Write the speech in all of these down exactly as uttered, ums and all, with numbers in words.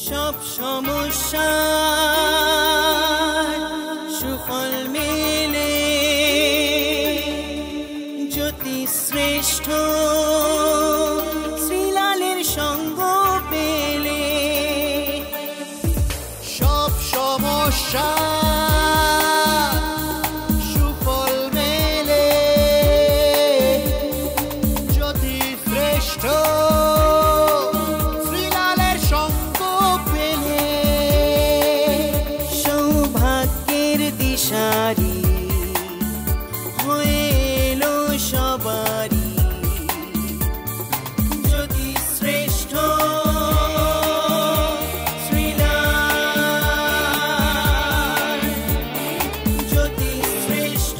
সব সমস্যা সুফল মেলে জ্যোতি শ্রেষ্ঠ শ্রীলালের সঙ্গ পেলে সব সমস্যা সুফল মেলে জ্যোতি শ্রেষ্ঠ শ্রীলালের সঙ্গ পেলে সৌভাগ্যের দিশারি হয়ে এলো সবারই জ্যোতি শ্রেষ্ঠ শ্রীলাল জ্যোতি শ্রেষ্ঠ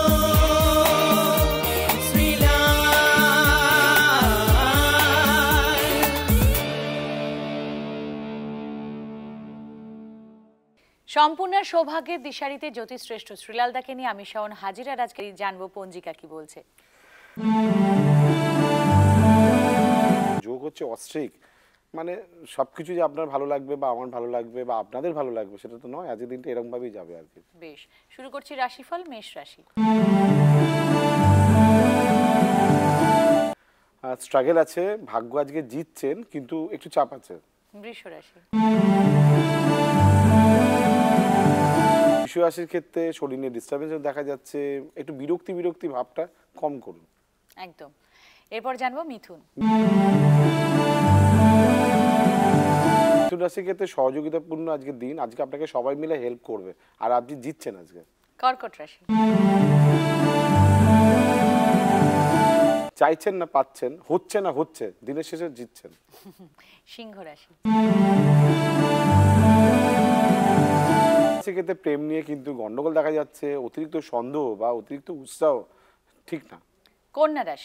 সম্পূর্ণ সৌভাগ্যের দিশারিতে জ্যোতিশ্রেষ্ঠ শ্রীলালদাকে নিয়ে আমি শাওন হাজির। আর আজকে জানবো পঞ্জিকা কি বলছে। যোগ হচ্ছে অস্ট্রিক, মানে সবকিছু যে আপনার ভালো লাগবে বা আমার ভালো লাগবে বা আপনাদের ভালো লাগবে সেটা তো নয়। আজকের দিনটা এরকম ভাবেই যাবে আর কি। বেশ, শুরু করছি রাশিফল। মেষ রাশি। স্ট্রাগল আছে, ভাগ্য আজকে জিতছেন কিন্তু একটু চাপ আছে। বৃষ রাশি। বৃষ রাশির ক্ষেত্রে শরীর নিয়ে ডিস্টারবেন্স দেখা যাচ্ছে, একটু বিরক্তি বিরক্তি ভাবটা কম করুন। একদম। এরপর জানবো মিথুন। মিথুন রাশির ক্ষেত্রে সহযোগিতাপূর্ণ আজকের দিন, আজকে আপনাকে সবাই মিলে হেল্প করবে আর আপনি জিতছেন আজকে। কর্কট রাশি। চাইছেন না পাচ্ছেন, হচ্ছে না হচ্ছে, দিনের শেষে জিতছেন। সিংহ রাশি। সেক্ষেত্রে প্রেম নিয়ে কিন্তু গন্ডগোল দেখা যাচ্ছে, অতিরিক্ত সন্দেহ বা অতিরিক্ত উৎসাহ ঠিক না। কন্যা রাশি।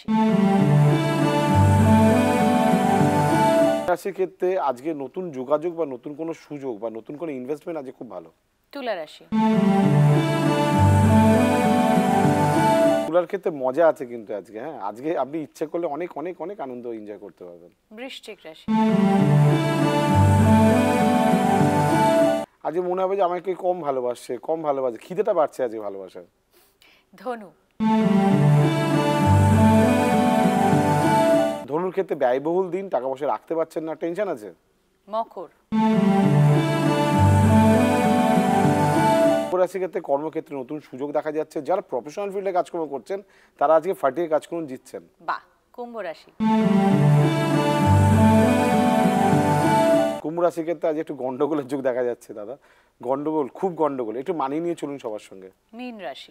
রাশির ক্ষেত্রে আজকে নতুন যোগাযোগ বা নতুন কোনো সুযোগ বা নতুন কোনো ইনভেস্টমেন্ট আজকে খুব ভালো। তুলা রাশি। তুলার ক্ষেত্রে মজা আছে কিন্তু আজকে, হ্যাঁ আজকে আপনি ইচ্ছে করলে অনেক অনেক অনেক আনন্দ এনজয় করতে পারবেন। বৃশ্চিক রাশি। আজকে মনে হবে যে আমাকে কম ভালোবাসে, কম ভালোবাসে, খিদেটা বাড়ছে আজকে ভালোবাসার। ধনু। ধনুর ক্ষেত্রে ব্যয়বহুল দিন, টাকা পয়সা রাখতে পারছেন না, টেনশন আছে। মকর। মকর রাশির ক্ষেত্রে কর্মক্ষেত্রে নতুন সুযোগ দেখা যাচ্ছে, যারা প্রফেশনাল ফিল্ডে কাজকর্ম করছেন তারা আজকে ফাটিয়ে কাজ করুন, জিতছেন। বাহ। কুম্ভ রাশি। কুম্ভ রাশির ক্ষেত্রে আজ একটু গন্ডগোলের যুগ দেখা যাচ্ছে দাদা, গন্ডগোল, খুব গন্ডগোল, একটু মানিয়ে নিয়ে চলুন সবার সঙ্গে। মীন রাশি।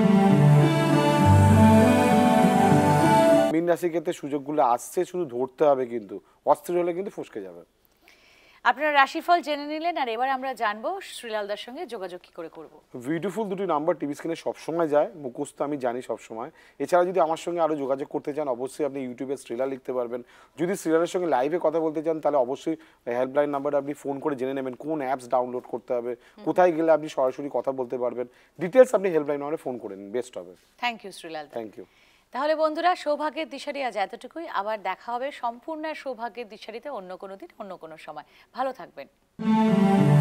মীন রাশির ক্ষেত্রে সুযোগগুলো আসছে, শুধু ধরতে হবে, কিন্তু অস্থির হলে কিন্তু ফসকে যাবে। আপনারা রাশিফল জেনে নিলেন, আর এবার আমরা জানবো শ্রীলালদার সঙ্গে যোগাযোগ কি করে করব। বিউটিফুল দুটি নাম্বার টিভি স্ক্রিনে সবসময় যায়, মুখস্থ আমি জানি সবসময়। এছাড়া যদি আমার সঙ্গে আরও যোগাযোগ করতে চান অবশ্যই আপনি ইউটিউবে শ্রীলাল লিখতে পারবেন। যদি শ্রীলালের সঙ্গে লাইভে কথা বলতে চান তাহলে অবশ্যই হেল্পলাইন নাম্বারে আপনি ফোন করে জেনে নেবেন কোন অ্যাপস ডাউনলোড করতে হবে, কোথায় গেলে আপনি সরাসরি কথা বলতে পারবেন। ডিটেলস আপনি হেল্পলাইন নাম্বারে ফোন করে নিন, বেস্ট হবে। Thank you Shrilal. Thank you. তাহলে বন্ধুরা, সৌভাগ্যের দিশারি আজ এতটুকুই। আবার দেখা হবে সম্পূর্ণ সৌভাগ্যের দিশারিতে অন্য কোনো দিন, অন্য কোনো সময়। ভালো থাকবেন।